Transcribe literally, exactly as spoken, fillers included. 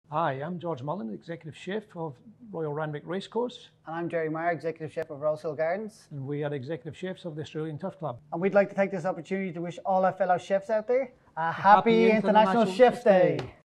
Hi, I'm George Mullen, Executive Chef of Royal Randwick Racecourse. And I'm Gerry, Maher, Executive Chef of Rosehill Gardens. And we are Executive Chefs of the Australian Turf Club. And we'd like to take this opportunity to wish all our fellow chefs out there a happy, happy International, International Chefs Chefs Day. Day.